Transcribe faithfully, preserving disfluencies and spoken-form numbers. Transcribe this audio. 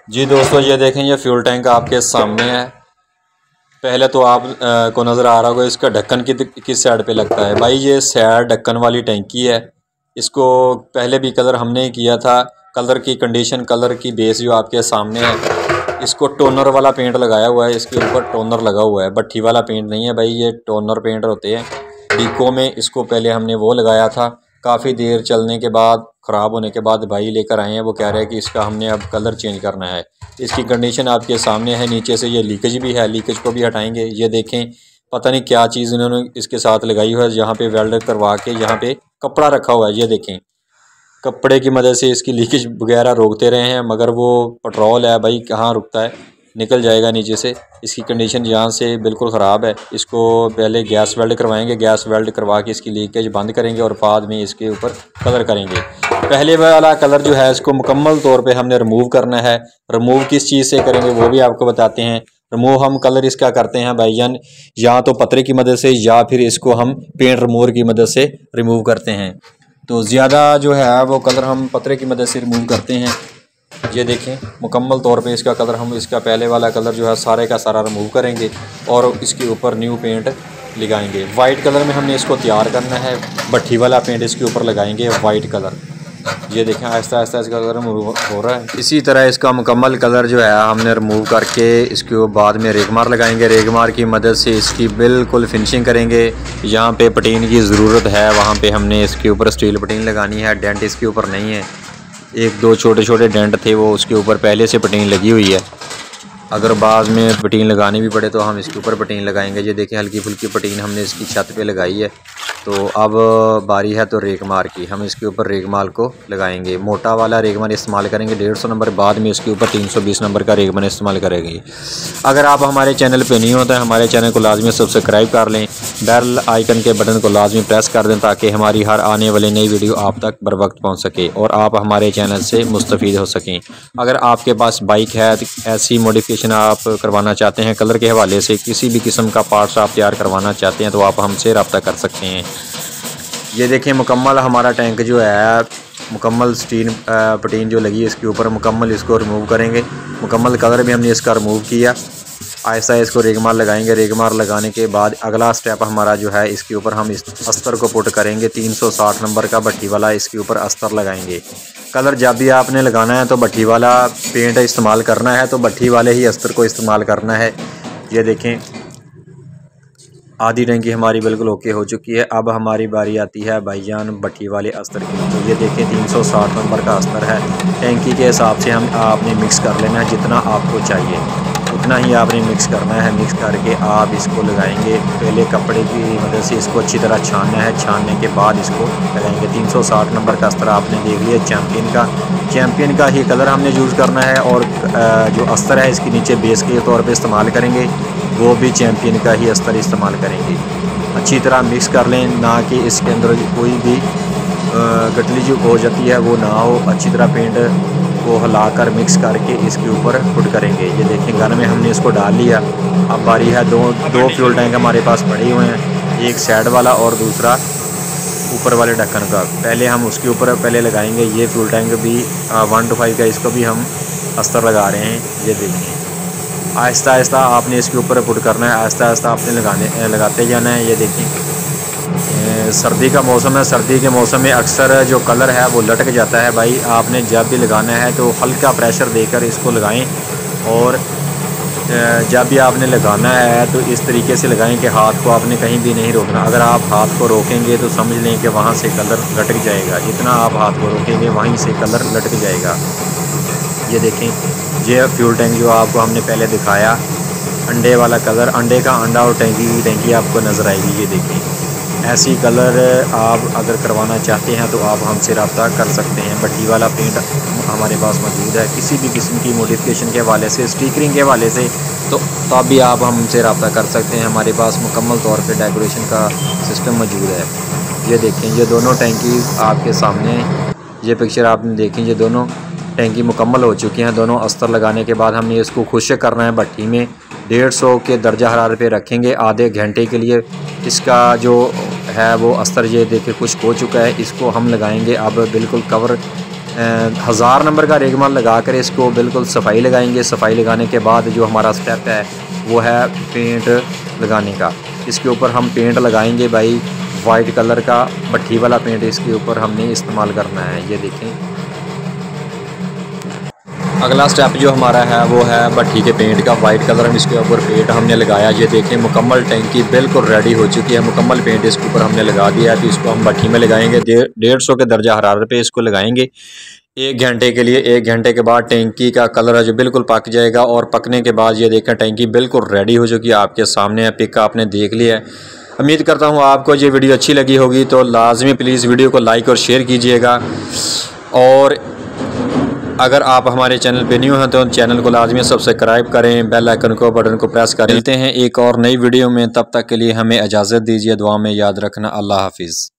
जी दोस्तों, ये देखें, ये फ्यूल टैंक आपके सामने है। पहले तो आप आ, को नज़र आ रहा होगा इसका ढक्कन की किस साइड पे लगता है। भाई ये साइड ढक्कन वाली टैंकी है। इसको पहले भी कलर हमने ही किया था। कलर की कंडीशन, कलर की बेस जो आपके सामने है। इसको टोनर वाला पेंट लगाया हुआ है। इसके ऊपर टोनर लगा हुआ है, भट्ठी वाला पेंट नहीं है भाई, ये टोनर पेंट होते हैं डीको में। इसको पहले हमने वो लगाया था। काफ़ी देर चलने के बाद, ख़राब होने के बाद भाई लेकर आए हैं। वो कह रहे हैं कि इसका हमने अब कलर चेंज करना है। इसकी कंडीशन आपके सामने है। नीचे से ये लीकेज भी है, लीकेज को भी हटाएंगे। ये देखें, पता नहीं क्या चीज़ इन्होंने इसके साथ लगाई हुई है। यहाँ पे वेल्ड करवा के यहाँ पे कपड़ा रखा हुआ है। ये देखें, कपड़े की मदद से इसकी लीकेज वगैरह रोकते रहे हैं, मगर वो पेट्रोल है भाई, कहाँ रुकता है, निकल जाएगा नीचे से। इसकी कंडीशन यहाँ से बिल्कुल ख़राब है। इसको पहले गैस वेल्ड करवाएंगे। गैस वेल्ड करवा के इसकी लीकेज बंद करेंगे और बाद में इसके ऊपर कलर करेंगे। पहले वाला कलर जो है इसको मुकम्मल तौर पे हमने रिमूव करना है। रिमूव किस चीज़ से करेंगे वो भी आपको बताते हैं। रिमूव हम कलर इसका करते हैं भाईजान, या तो पतरे की मदद से या फिर इसको हम पेंट रिमूवर की मदद से रिमूव करते हैं। तो ज़्यादा जो है वो कलर हम पतरे की मदद से रिमूव करते हैं। ये देखें, मुकम्मल तौर पे इसका कलर, हम इसका पहले वाला कलर जो है सारे का सारा रिमूव करेंगे और इसके ऊपर न्यू पेंट लगाएंगे। वाइट कलर में हमने इसको तैयार करना है। भट्ठी वाला पेंट इसके ऊपर लगाएंगे, वाइट कलर। ये देखें, आहिस्ता आहिस्ता इसका कलर रिमूव हो रहा है। इसी तरह इसका मुकम्मल कलर जो है हमने रिमूव करके इसके बाद में रेगमार लगाएंगे। रेगमार की मदद से इसकी बिल्कुल फिनिशिंग करेंगे। यहाँ पे पटीन की ज़रूरत है, वहाँ पे हमने इसके ऊपर स्टील पटीन लगानी है। डेंट इसके ऊपर नहीं है, एक दो छोटे छोटे डेंट थे वो उसके ऊपर पहले से पटीन लगी हुई है। अगर बाद में पटीन लगानी भी पड़े तो हम इसके ऊपर पटीन लगाएंगे। ये देखें, हल्की फुल्की पटीन हमने इसकी छत पे लगाई है। तो अब बारी है तो रेगमार की, हम इसके ऊपर रेगमाल को लगाएंगे। मोटा वाला रेगमाल इस्तेमाल करेंगे डेढ़ सौ नंबर, बाद में इसके ऊपर तीन सौ बीस नंबर का रेगमाल इस्तेमाल करेंगे। अगर आप हमारे चैनल पे नहीं होता है, हमारे चैनल को लाजमी सब्सक्राइब कर लें। बेल आइकन के बटन को लाजमी प्रेस कर दें ताकि हमारी हर आने वाली नई वीडियो आप तक बर वक्त पहुँच सके और आप हमारे चैनल से मुस्तफ़ीद हो सकें। अगर आपके पास बाइक है तो ऐसी मॉडिफिकेशन आप करवाना चाहते हैं, कलर के हवाले से किसी भी किस्म का पार्ट्स आप तैयार करवाना चाहते हैं, तो आप हमसे रब्ता कर सकते हैं। ये देखें, मुकम्मल हमारा टैंक जो है, मुकम्मल स्टील पटीन जो लगी है इसके ऊपर, मुकम्मल इसको रिमूव करेंगे। मुकम्मल कलर भी हमने इसका रिमूव किया। आहिस्ता इसको रेगमार लगाएंगे। रेगमार लगाने के बाद अगला स्टेप हमारा जो है, इसके ऊपर हम इस अस्तर को पुट करेंगे। तीन सौ साठ नंबर का भट्ठी वाला इसके ऊपर अस्तर लगाएंगे। कलर जब भी आपने लगाना है तो भट्ठी वाला पेंट इस्तेमाल करना है, तो भट्ठी वाले ही अस्तर को इस्तेमाल करना है। ये देखें, आधी टंकी हमारी बिल्कुल ओके हो चुकी है। अब हमारी बारी आती है भाईजान भट्ठी वाले अस्तर की। तो ये देखें, तीन सौ साठ नंबर का अस्तर है। टंकी के हिसाब से हम आपने मिक्स कर लेना है, जितना आपको चाहिए उतना ही आपने मिक्स करना है। मिक्स करके आप इसको लगाएंगे। पहले कपड़े की मदद से इसको अच्छी तरह छानना है, छानने के बाद इसको लगाएंगे। तीन सौ साठ नंबर का अस्तर आपने देख लिया, चैम्पियन का चैम्पियन का ही कलर हमने यूज़ करना है। और जो अस्तर है इसके नीचे बेस के तौर पे इस्तेमाल करेंगे, वो भी चैम्पियन का ही अस्तर इस्तेमाल करेंगे। अच्छी तरह मिक्स कर लें, ना कि इसके अंदर कोई भी गठली जो हो जाती है वो ना हो। अच्छी तरह पेंट को हिलाकर मिक्स करके इसके ऊपर पुट करेंगे। ये देखें, गन में हमने इसको डाल लिया। अब बारी है, दो दो फ्यूल टैंक हमारे पास पड़े हुए हैं, एक साइड वाला और दूसरा ऊपर वाले ढक्कन का। पहले हम उसके ऊपर पहले लगाएंगे। ये फ्यूल टैंक भी वन टू फाइव का, इसको भी हम अस्तर लगा रहे हैं। ये देखें, आहिस्ता आहिस्ता आपने इसके ऊपर पुट करना है, आहिस्ता आहिस्ता आपने लगाने लगाते जाना है। ये देखें, सर्दी का मौसम है, सर्दी के मौसम में अक्सर जो कलर है वो लटक जाता है। भाई आपने जब भी लगाना है तो हल्का प्रेशर देकर इसको लगाएं, और जब भी आपने लगाना है तो इस तरीके से लगाएं कि हाथ को आपने कहीं भी नहीं रोकना। अगर आप हाथ को रोकेंगे तो समझ लें कि वहाँ से कलर लटक जाएगा। जितना आप हाथ को रोकेंगे वहीं से कलर लटक जाएगा। ये देखें, ये फ्यूल टैंक जो आपको हमने पहले दिखाया, अंडे वाला कलर, अंडे का अंडा और टैंकी की टैंकी आपको नज़र आएगी। ये देखें, ऐसी कलर आप अगर करवाना चाहते हैं तो आप हमसे रब्ता कर सकते हैं। भट्ठी वाला पेंट हमारे पास मौजूद है। किसी भी किस्म की मॉडिफिकेशन के हवाले से, स्टिकरिंग के हवाले से, तो तब भी आप हमसे रब्ता कर सकते हैं। हमारे पास मुकम्मल तौर पे डेकोरेशन का सिस्टम मौजूद है। ये देखें, ये दोनों टैंकी आपके सामने, ये पिक्चर आपने देखी, ये दोनों टैंकी मुकम्मल हो चुकी हैं। दोनों अस्तर लगाने के बाद हमने इसको खुश्क करना है भट्ठी में। डेढ़ सौ के दर्जा हरारत पे रखेंगे आधे घंटे के लिए। इसका जो है वो अस्तर, ये देखिए खुश्क हो चुका है, इसको हम लगाएंगे अब बिल्कुल कवर हज़ार नंबर का रेगमाल लगा कर इसको बिल्कुल सफाई लगाएंगे। सफाई लगाने के बाद जो हमारा स्टेप है वो है पेंट लगाने का। इसके ऊपर हम पेंट लगाएंगे भाई, वाइट कलर का भट्ठी वाला पेंट इसके ऊपर हमने इस्तेमाल करना है। ये देखें, अगला स्टेप जो हमारा है वो है भट्ठी के पेंट का। वाइट कलर हम इसके ऊपर पेंट हमने लगाया। ये देखें, मुकम्मल टैंकी बिल्कुल रेडी हो चुकी है। मुकम्मल पेंट इसके ऊपर हमने लगा दिया है। तो इसको हम भट्ठी में लगाएंगे, डेढ़ सौ के दर्जा हरारत पे इसको लगाएंगे एक घंटे के लिए। एक घंटे के बाद टैंकी का कलर है जो बिल्कुल पक जाएगा, और पकने के बाद ये देखें टैंकी बिल्कुल रेडी हो चुकी है। आपके सामने है, पिक आपने देख लिया है। उम्मीद करता हूँ आपको ये वीडियो अच्छी लगी होगी, तो लाजमी प्लीज़ वीडियो को लाइक और शेयर कीजिएगा। और अगर आप हमारे चैनल पे न्यू हैं तो चैनल को लाजमी सब्सक्राइब करें, बेल आइकन को बटन को प्रेस करें। मिलते हैं एक और नई वीडियो में, तब तक के लिए हमें इजाज़त दीजिए। दुआ में याद रखना। अल्लाह हाफिज़।